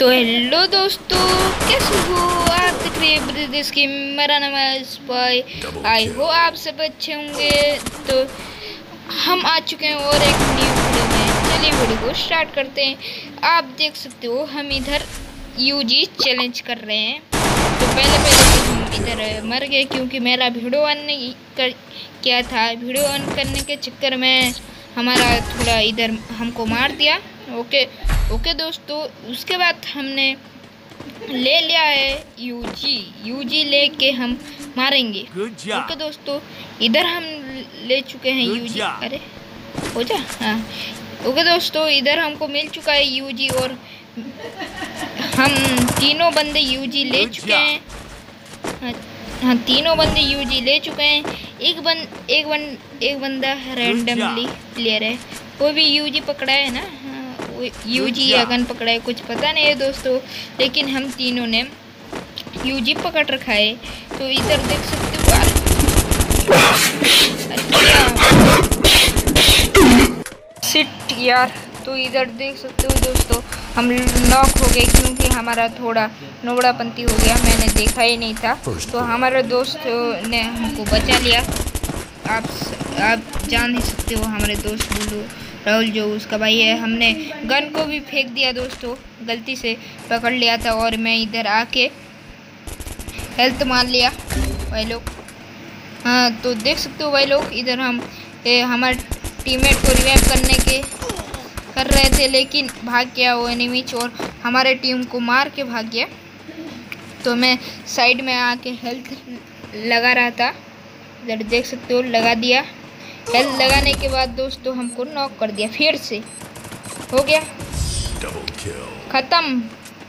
तो हेलो दोस्तों, कैसे हो आप? देख रहे हैं ब्रदर्स की। मेरा नाम है स्पाई। आई हो आप सब अच्छे होंगे। तो हम आ चुके हैं और एक न्यू वीडियो में। चलिए वीडियो को स्टार्ट करते हैं। आप देख सकते हो हम इधर यूजी चैलेंज कर रहे हैं। तो पहले तो हम इधर मर गए क्योंकि मेरा वीडियो ऑन किया था। वीडियो ऑन करने के चक्कर में हमारा थोड़ा इधर हमको मार दिया। ओके दोस्तों, उसके बाद हमने ले लिया है यूजी लेके हम मारेंगे। ओके दोस्तों, इधर हम ले चुके हैं यूजी। अरे हो जा। हाँ ओके दोस्तों, इधर हमको मिल चुका है यूजी और हम तीनों बंदे यूजी ले चुके हैं। हाँ तीनों बंदे यूजी ले चुके हैं। एक बंदा रैंडमली प्लेयर है, वो भी यूजी पकड़ा है ना। यूजी या गन पकड़ा है, कुछ पता नहीं है दोस्तों, लेकिन हम तीनों ने यूजी पकड़ रखा है। तो इधर देख सकते हो शिट यार। तो इधर देख सकते हो दोस्तों, हम नॉक हो गए क्योंकि हमारा थोड़ा नोबड़ापंती हो गया। मैंने देखा ही नहीं था, तो हमारे दोस्त ने हमको बचा लिया। आप जान नहीं सकते हो, हमारे दोस्त बुल्लू राहुल जो उसका भाई है। हमने गन को भी फेंक दिया दोस्तों, गलती से पकड़ लिया था और मैं इधर आके हेल्थ मान लिया भाई लोग। हाँ तो देख सकते हो भाई लोग, इधर हम हमारे टीममेट को रिवाइव कर रहे थे, लेकिन भाग गया वो एनिमीज और हमारे टीम को मार के भाग गया। तो मैं साइड में आके हेल्थ लगा रहा था। इधर देख सकते हो लगा दिया। हेल्थ लगाने के बाद दोस्तों हमको नॉक कर दिया, फिर से हो गया खत्म।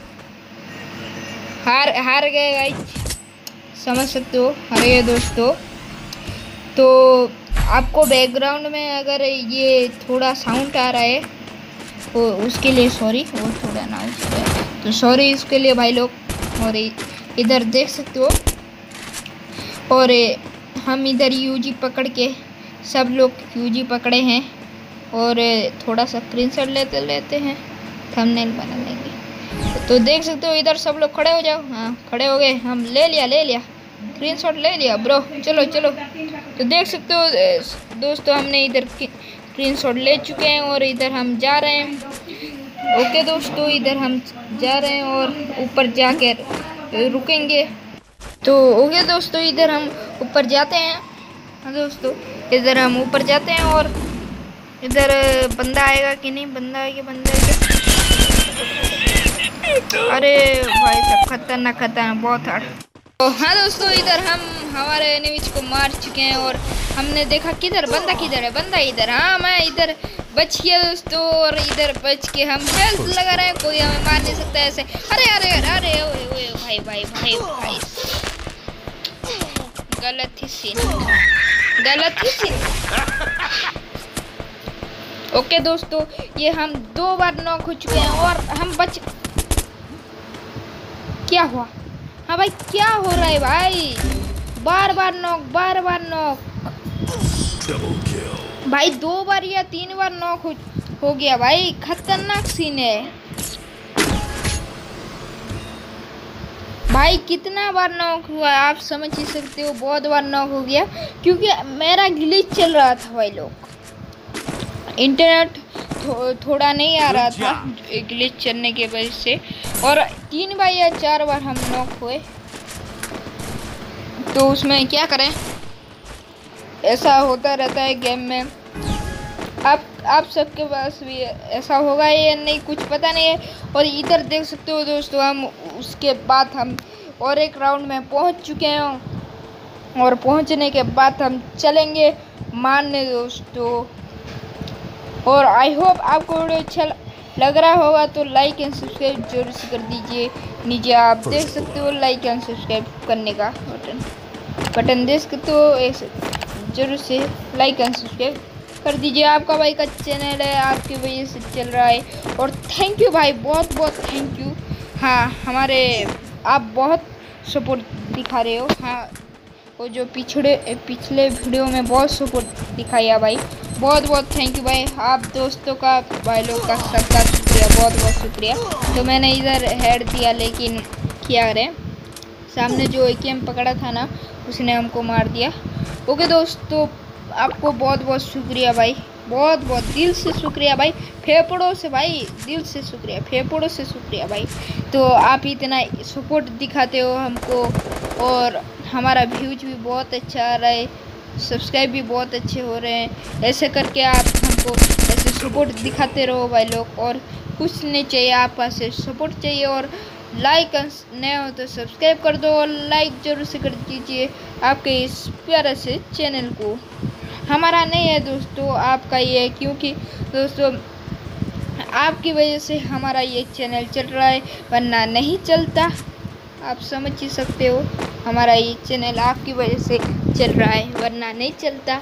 हार गए गाइस, समझ सकते हो, हार गए दोस्तों। तो आपको बैकग्राउंड में अगर ये थोड़ा साउंड आ रहा है तो उसके लिए सॉरी, वो थोड़ा ना तो सॉरी इसके लिए भाई लोग। और इधर देख सकते हो, और हम इधर यूजी पकड़ के सब लोग यूजी पकड़े हैं और थोड़ा सा स्क्रीनशॉट लेते हैं थंबनेल बनाने की। तो देख सकते हो इधर सब लोग खड़े हो जाओ। हाँ खड़े हो गए, हम ले लिया स्क्रीनशॉट ले लिया ब्रो। चलो तो देख सकते हो दोस्तों, हमने इधर स्क्रीनशॉट ले चुके हैं और इधर हम जा रहे हैं। ओके दोस्तों, इधर हम जा रहे हैं और ऊपर जाकर रुकेंगे। तो ओके दोस्तों, इधर हम ऊपर जाते हैं। हाँ दोस्तों, इधर हम ऊपर जाते हैं और इधर बंदा आएगा कि नहीं, बंदा आएगा। अरे भाई साहब खतरनाक बहुत हार्ड। तो हाँ दोस्तों, इधर हम हमारे एनिमीज को मार चुके हैं और हमने देखा बंदा किधर है। बंदा इधर। हाँ मैं इधर बच गया दोस्तों, और इधर बच के हम हेल्थ लगा रहे हैं। कोई हमें मार नहीं सकता ऐसे। अरे ओए भाई गलत ही सीन। ओके दोस्तों, ये हम 2 बार नॉक हो चुके हैं और हम क्या हुआ? हाँ भाई क्या हो रहा है भाई? बार नॉक भाई, 2 बार या 3 बार नॉक हो गया भाई। खतरनाक सीन है भाई। कितना बार नॉक हुआ आप समझ ही सकते हो, बहुत बार नॉक हो गया क्योंकि मेरा ग्लिच चल रहा था भाई लोग। इंटरनेट थोड़ा नहीं आ रहा था ग्लिच चलने के वजह से, और 3 बार या 4 बार हम नॉक हुए। तो उसमें क्या करें, ऐसा होता रहता है गेम में। आप सबके पास भी ऐसा होगा या नहीं कुछ पता नहीं है। और इधर देख सकते हो दोस्तों, हम उसके बाद हम और एक राउंड में पहुंच चुके हैं और पहुंचने के बाद हम चलेंगे मारने दोस्तों। और आई होप आपको वीडियो अच्छा लग रहा होगा, तो लाइक एंड सब्सक्राइब जरूर से कर दीजिए। नीचे आप देख सकते हो लाइक एंड सब्सक्राइब करने का बटन देख सकते हो, जरूर से लाइक एंड सब्सक्राइब कर दीजिए। आपका भाई का चैनल है, आपकी वजह से चल रहा है। और थैंक यू भाई, बहुत थैंक यू। हाँ आप बहुत सपोर्ट दिखा रहे हो। हाँ वो जो पिछले वीडियो में बहुत सपोर्ट दिखाया भाई, बहुत थैंक यू भाई। आप दोस्तों का भाई लोग का सबका शुक्रिया। शुक्रिया, बहुत बहुत शुक्रिया। तो मैंने इधर हेड दिया, लेकिन क्या करें, सामने जो AKM पकड़ा था ना उसने हमको मार दिया। ओके दोस्तों, आपको बहुत बहुत शुक्रिया भाई, बहुत बहुत दिल से शुक्रिया भाई, फेफड़ों से भाई, दिल से शुक्रिया, फेफड़ों से शुक्रिया भाई। तो आप इतना सपोर्ट दिखाते हो हमको, और हमारा व्यूज भी बहुत अच्छा आ रहा है, सब्सक्राइब भी बहुत अच्छे हो रहे हैं। ऐसे करके आप हमको ऐसे सपोर्ट दिखाते रहो भाई लोग, और कुछ नहीं चाहिए, आप पास से सपोर्ट चाहिए। और लाइक नए हो तो सब्सक्राइब कर दो, और लाइक जरूर से कर दीजिए आपके इस प्यारे से चैनल को। हमारा नहीं है दोस्तों, आपका ये है, क्योंकि दोस्तों आपकी वजह से हमारा ये चैनल चल रहा है, वरना नहीं चलता। आप समझ ही सकते हो, हमारा ये चैनल आपकी वजह से चल रहा है, वरना नहीं चलता।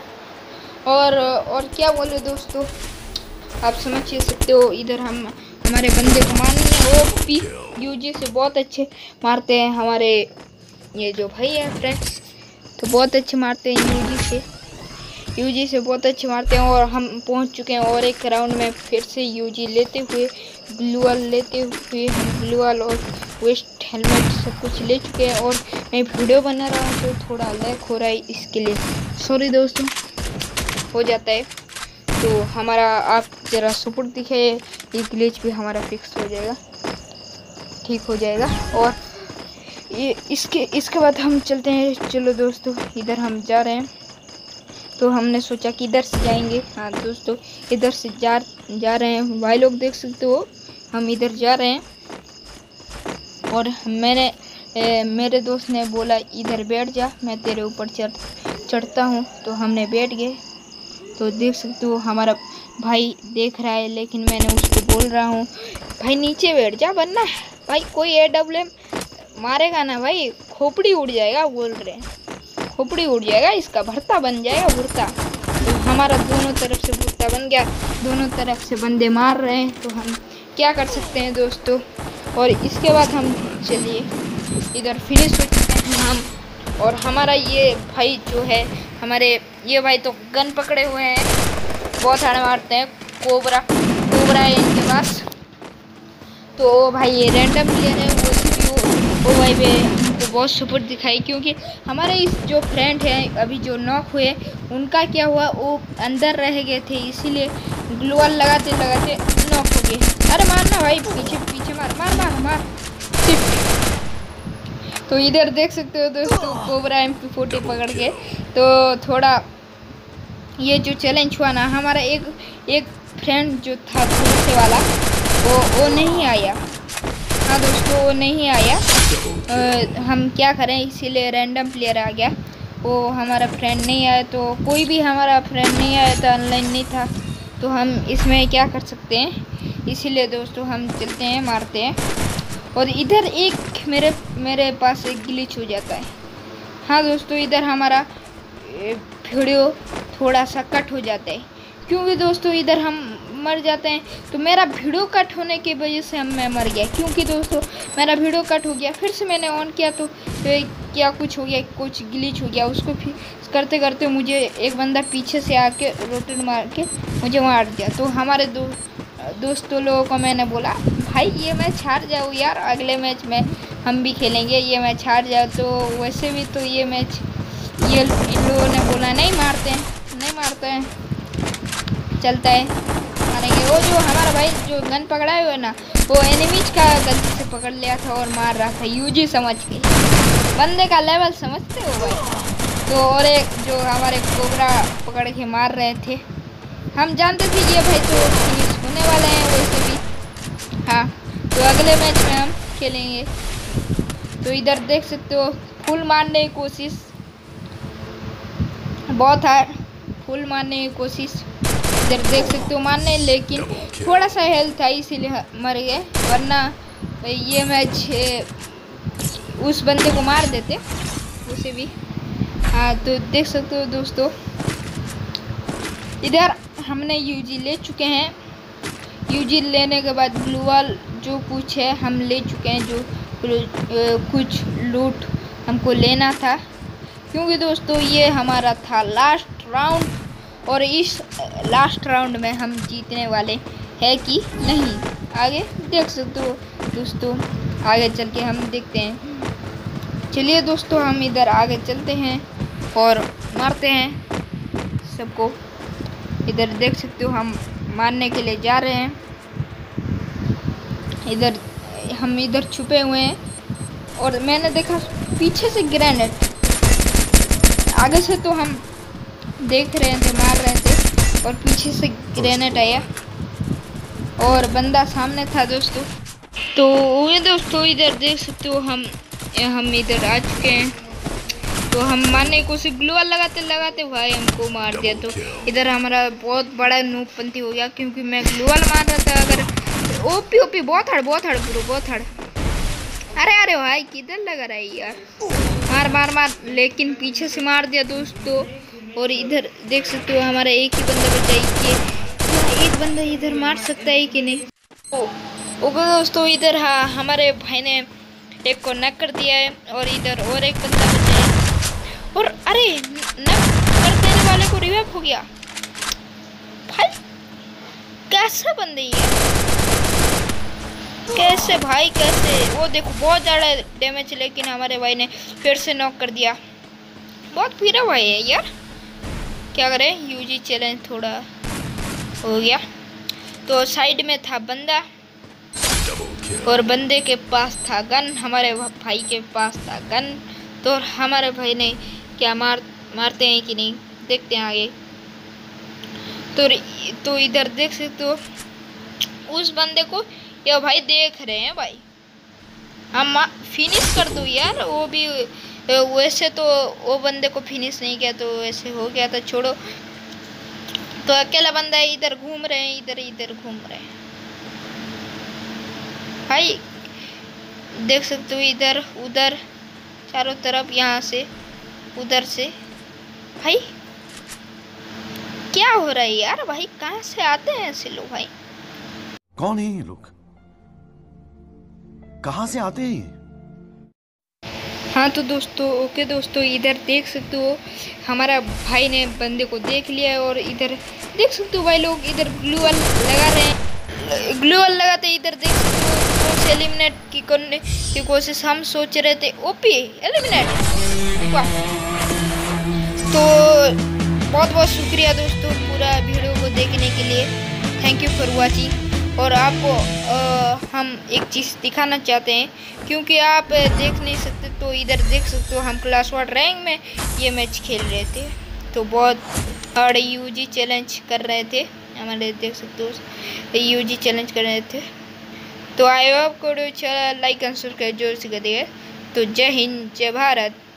और क्या बोले दोस्तों, आप समझ ही सकते हो। इधर हम हमारे बंदे को मारने OP UG से बहुत अच्छे मारते हैं हमारे ये जो भाई है फ्रेंड्स, तो बहुत अच्छे मारते हैं UG से बहुत अच्छे मारते हैं। और हम पहुंच चुके हैं और एक राउंड में फिर से UG लेते हुए, ग्लूअल लेते हुए, हम ग्लूअल और वेस्ट हेलमेट सब कुछ ले चुके हैं। और मैं वीडियो बना रहा हूँ तो थोड़ा लैग हो रहा है, इसके लिए सॉरी दोस्तों, हो जाता है। तो हमारा आप ज़रा सपोर्ट दिखे, ये ग्लिच भी हमारा फिक्स हो जाएगा, ठीक हो जाएगा। और ये इसके बाद हम चलते हैं। चलो दोस्तों, इधर हम जा रहे हैं, तो हमने सोचा कि इधर से जाएंगे। हाँ दोस्तों, इधर से जा रहे हैं भाई लोग, देख सकते हो हम इधर जा रहे हैं। और मेरे दोस्त ने बोला इधर बैठ जा, मैं तेरे ऊपर चढ़ता हूँ, तो हमने बैठ गए। तो देख सकते हो हमारा भाई देख रहा है, लेकिन मैंने उसको बोल रहा हूँ भाई नीचे बैठ जा, वरना भाई कोई AWM मारेगा ना भाई, खोपड़ी उड़ जाएगा, बोल रहे हैं खोपड़ी उड़ जाएगा, इसका भरता बन जाएगा, भुर्ता। तो हमारा दोनों तरफ से भुर्ता बन गया, दोनों तरफ से बंदे मार रहे हैं, तो हम क्या कर सकते हैं दोस्तों। और इसके बाद हम चलिए इधर फिनिश हो चुके हैं हम। और हमारा ये भाई जो है, हमारे ये भाई तो गन पकड़े हुए हैं, बहुत हार्ड मारते हैं, कोबरा है इनके पास। तो भाई ये रैंडम प्लेयर है, वो भाई पे हमको बहुत सपोर्ट दिखाई, क्योंकि हमारे इस जो फ्रेंड है अभी जो नॉक हुए, उनका क्या हुआ, वो अंदर रह गए थे, इसीलिए ग्लूअल लगाते लगाते नॉक हो गए। अरे मारना भाई, पीछे पीछे मार मार मार मार। तो इधर देख सकते हो दोस्तों, कोबरा MP40 पकड़ के। तो थोड़ा ये जो चैलेंज हुआ ना, हमारा एक फ्रेंड जो था पुलिस वाला, वो नहीं आया। हाँ दोस्तों, वो नहीं आया। हम क्या करें, इसीलिए रैंडम प्लेयर आ गया, वो हमारा फ्रेंड नहीं आया। तो कोई भी हमारा फ्रेंड नहीं आया था, ऑनलाइन नहीं था, तो हम इसमें क्या कर सकते हैं, इसीलिए दोस्तों हम चलते हैं, मारते हैं। और इधर एक मेरे पास एक ग्लिच हो जाता है। हाँ दोस्तों, इधर हमारा वीडियो थोड़ा सा कट हो जाता है, क्योंकि दोस्तों इधर हम मर जाते हैं। तो मेरा वीडियो कट होने की वजह से मैं मर गया, क्योंकि दोस्तों मेरा वीडियो कट हो गया। फिर से मैंने ऑन किया तो क्या कुछ हो गया, कुछ ग्लिच हो गया। उसको फिर करते करते मुझे एक बंदा पीछे से आके रोटेट मार के मुझे मार दिया। तो हमारे दोस्तों लोगों को मैंने बोला भाई ये मैच हार जाओ यार, अगले मैच में हम भी खेलेंगे, ये मैच हार जाओ। तो वैसे भी तो ये मैच ये इन लोगों ने बोला नहीं मारते हैं, चलता है मारेंगे। वो जो हमारा भाई जो गन पकड़ा हुआ ना, वो एनिमीज का गलती से पकड़ लिया था और मार रहा था, UG समझ के। बंदे का लेवल समझते हो भाई। तो और एक जो हमारे कोबरा पकड़ के मार रहे थे, हम जानते थे ये भाई तो फिनिश होने वाले हैं वैसे भी। हाँ, तो अगले मैच में हम खेलेंगे। तो इधर देख सकते हो फुल मारने की कोशिश, बहुत है फुल मारने की कोशिश, इधर देख सकते हो मारने, लेकिन थोड़ा सा हेल्थ था इसीलिए मर गए, वरना ये मैच उस बंदे को मार देते उसे भी। हाँ, तो देख सकते हो दोस्तों, इधर हमने UG ले चुके हैं। UG लेने के बाद ग्लूअल जो कुछ है हम ले चुके हैं, जो कुछ लूट हमको लेना था, क्योंकि दोस्तों ये हमारा था लास्ट राउंड, और इस लास्ट राउंड में हम जीतने वाले हैं कि नहीं। आगे देख सकते हो दोस्तों। आगे चल के हम देखते हैं। चलिए दोस्तों हम इधर आगे चलते हैं और मारते हैं सबको। इधर देख सकते हो हम मारने के लिए जा रहे हैं। इधर हम इधर छुपे हुए हैं और मैंने देखा पीछे से ग्रेनेड। आगे से तो हम देख रहे थे, मार रहे थे, और पीछे से ग्रेनेड आया और बंदा सामने था दोस्तों। तो ये दोस्तों इधर देख सकते हो हम इधर आ चुके हैं। तो हम मारने की कोशिश, ग्लूवाल लगाते लगाते भाई हमको मार दिया। तो इधर हमारा बहुत बड़ा नूबपंती हो गया क्योंकि मैं ग्लूवाल मार रहा था। अगर ओपी बहुत हड़ ब्रो, बहुत हड़। अरे भाई किधर लगा रहा है यार, मार, लेकिन पीछे से मार दिया दोस्तों। और इधर देख सकते हो हमारा एक ही बंदा बचा है। एक बंदा इधर मार सकता है कि नहीं। ओके दोस्तों, इधर हमारे भाई ने एक को नक कर दिया है और इधर और एक बंदा बचा है। और अरे नक कर देने वाले को रिवाइव हो गया भाई। कैसा बंदे है, कैसे भाई कैसे। वो देखो बहुत ज़्यादा डैमेज, लेकिन हमारे भाई ने फिर से नॉक कर दिया। बहुत पीरा भाई है यार, क्या करें। यूजी चैलेंज थोड़ा हो गया। तो साइड में था बंदा और बंदे के पास था गन, हमारे भाई के पास था गन। तो हमारे भाई ने क्या मारते हैं कि नहीं, देखते हैं आगे। तो इधर देख सकते हो उस बंदे को ये भाई देख रहे हैं भाई। हम फिनिश कर दो यार, वो भी वैसे तो वो बंदे को फिनिश नहीं किया तो वैसे हो गया था, छोड़ो। तो अकेला बंदा है, इधर घूम रहे हैं, इधर घूम रहे हैं भाई। देख सकते हो इधर उधर चारों तरफ, यहाँ से उधर से। भाई क्या हो रहा है यार, भाई कहाँ से आते हैं ऐसे लोग भाई। कौन है ये लोग, कहाँ से आते हैं? हाँ तो दोस्तों, ओके दोस्तों, इधर देख सकते हो हमारा भाई ने बंदे को देख लिया है। और इधर देख सकते हो भाई लोग इधर ग्लूवाल लगा रहे हैं। ग्लूवाल लगाते इधर देख सकते हो कौन से एलिमिनेट की करने की कोशिश हम सोच रहे थे। ओपी एलिमिनेट, वाह। तो बहुत बहुत शुक्रिया दोस्तों पूरा वीडियो को देखने के लिए। Thank you for watching. और आपको हम एक चीज़ दिखाना चाहते हैं, क्योंकि आप देख नहीं सकते। तो इधर देख सकते हो हम क्लास 1 रैंक में ये मैच खेल रहे थे। तो बहुत हार्ड यूजी चैलेंज कर रहे थे हमारे, देख सकते हो यूजी चैलेंज कर रहे थे। तो आई होप को लाइक एंड सब्सक्राइब जरूर से कर दिए। तो जय हिंद, जय भारत।